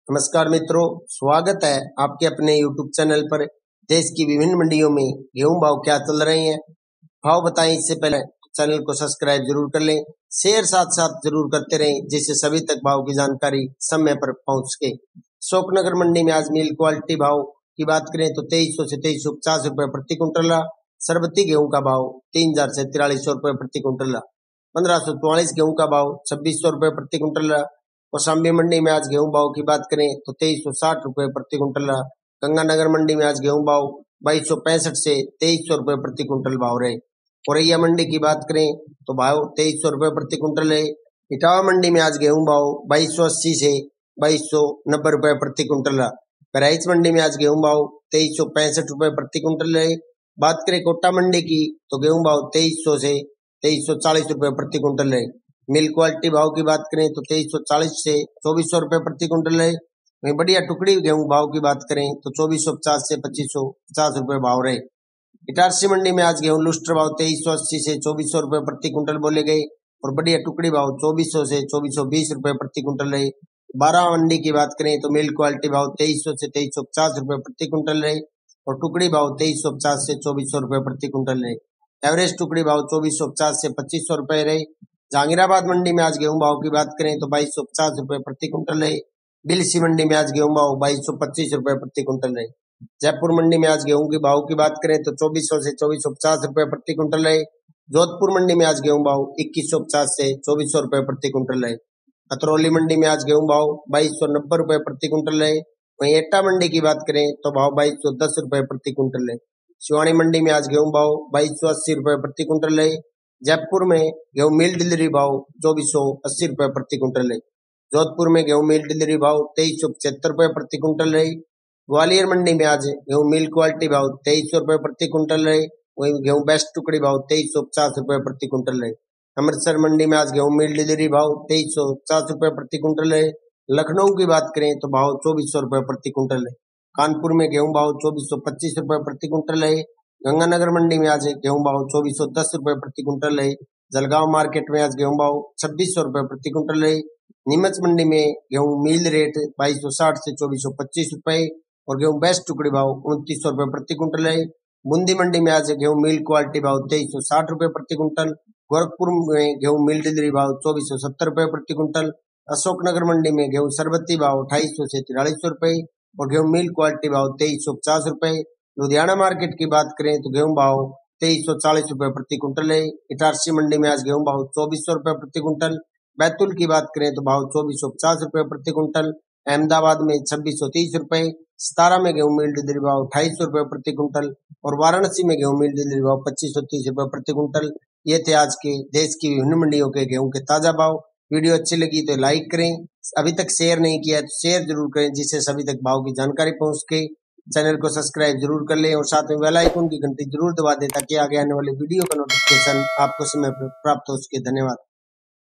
नमस्कार मित्रों, स्वागत है आपके अपने YouTube चैनल पर। देश की विभिन्न मंडियों में गेहूं भाव क्या चल रहे हैं, भाव बताएं। इससे पहले चैनल को सब्सक्राइब जरूर कर लें, शेयर साथ साथ जरूर करते रहें, जिससे सभी तक भाव की जानकारी समय पर पहुंच सके। अशोकनगर मंडी में आज मिल क्वालिटी भाव की बात करें तो 2300 से 2350 रुपए प्रति क्विंटल रहा। सरबती गेहूं का भाव 3000 से 4300 रुपए प्रति क्विंटल रहा। 1544 गेहूं का भाव 2600 रुपए प्रति क्विंटल रहा। कौशाम्बी मंडी में आज गेहूं भाव की बात करें तो 2360 रुपए प्रति क्विंटल रहा। गंगानगर मंडी में आज गेहूं भाव 2265 से 2300 रुपए प्रति क्विंटल भाव रहे। औरैया मंडी की बात करें तो भाव 2300 रुपए प्रति क्विंटल रहे। इटावा मंडी में आज गेहूं भाव 2280 से 2290 रुपए प्रति क्विंटल रहा। बहराइच मंडी में आज गेहूं भाव 2365 रुपए प्रति क्विंटल रहे। बात करें कोटा मंडी की तो गेहूं भाव 2300 से 2340 रुपए प्रति क्विंटल रहे। मिल क्वालिटी भाव की बात करें तो 2340 से 2400 रुपए प्रति क्विंटल रहे। वहीं बढ़िया टुकड़ी गेहूं भाव की बात करें तो 2450 से 2550 रुपए भाव रहे। इटारसी मंडी में आज गेहूं लुस्टर भाव 2380 से 2400 रुपए प्रति क्विंटल बोले गए और बढ़िया टुकड़ी भाव 2400 से 2420 रुपए प्रति क्विंटल रहे। बारह मंडी की बात करें तो मिल क्वालिटी भाव 2300 से 2350 रुपए प्रति क्विंटल रहे और टुकड़ी भाव 2350 से 2400 रुपए प्रति क्विंटल रहे। एवरेज टुकड़ी भाव 2450 से 2500 रुपए रहे। जहांगीराबाद मंडी में आज गेहूं भाव की बात करें तो 2250 रुपए प्रति क्विंटल रहे। बिलसी मंडी में आज गेहूं भाव 2225 रुपए प्रति क्विंटल रहे। जयपुर मंडी में आज गेहूं के भाव की बात करें तो 2400 से 2450 रुपए प्रति क्विंटल रहे। जोधपुर मंडी में आज गेहूं भाव 2150 से 2400 रुपए प्रति क्विंटल रहे। अतरौली मंडी में आज गेहूं भाव 2290 रुपए प्रति क्विंटल रहे। वहीं एटा मंडी की बात करें तो भाव 2210 रुपए प्रति क्विंटल रहे। सिवानी मंडी में आज गेहूं भाव 2280 रुपए प्रति क्विंटल रहे। जयपुर में गेहूं मिल डिलीवरी भाव 2480 रुपए प्रति क्विंटल रहे। जोधपुर में गेहूं मिल डिलीवरी भाव 2375 रुपए प्रति क्विंटल रहे। ग्वालियर मंडी में आज गेहूं मिल क्वालिटी भाव 2300 रुपए प्रति क्विंटल रहे। वहीं गेहूं बेस्ट टुकड़ी भाव 2350 रुपए प्रति क्विंटल रहे। अमृतसर मंडी में आज गेहूं मिल डिलीवरी भाव 2350 रुपए प्रति क्विंटल रहे। लखनऊ की बात करें तो भाव 2400 रुपए प्रति क्विंटल रहे। कानपुर में गेहूं भाव 2425 रुपए प्रति क्विंटल रहे। गंगानगर मंडी में आज गेहूं भाव 2410 रुपए प्रति क्विंटल रहे। जलगांव मार्केट में आज गेहूं भाव 2600 रुपए प्रति क्विंटल रहे। नीमच मंडी में गेहूं मिल रेट 2260 से 2425 रुपए और गेहूं बेस्ट टुकड़ी भाव 2900 रुपए प्रति क्विंटल रहे। बूंदी मंडी में आज गेहूं मिल क्वालिटी भाव 2360 रुपए प्रति क्विंटल। गोरखपुर में गेहूं मिल डिलीवरी भाव 2470 रुपए प्रति क्विंटल। अशोकनगर मंडी में गेहूं सरबती भाव 2800 से 4300 रुपए और गेहूं मिल क्वालिटी भाव 2350 रुपए। लुधियाना मार्केट की बात करें तो गेहूं भाव 2340 रुपए प्रति क्विंटल है। इटारसी मंडी में आज गेहूं भाव 2400 रुपए प्रति क्विंटल। बैतूल की बात करें तो भाव 2450 रुपए प्रति क्विंटल। अहमदाबाद में 2630 रुपए। सतारा में गेहूं मिल डिलीवरी भाव 250 रुपए प्रति क्विंटल और वाराणसी में गेहूं मिल डिलीवरी भाव 2530 रुपए प्रति क्विंटल। ये थे आज के देश की विभिन्न मंडियों के गेहूं के ताजा भाव। वीडियो अच्छी लगी तो लाइक करें, अभी तक शेयर नहीं किया तो शेयर जरूर करें, जिससे सभी तक भाव की जानकारी पहुंच सके। चैनल को सब्सक्राइब जरूर कर लें और साथ में बेल आइकन की घंटी जरूर दबा दें ताकि आगे आने वाले वीडियो का नोटिफिकेशन आपको समय पर प्राप्त हो सके। धन्यवाद।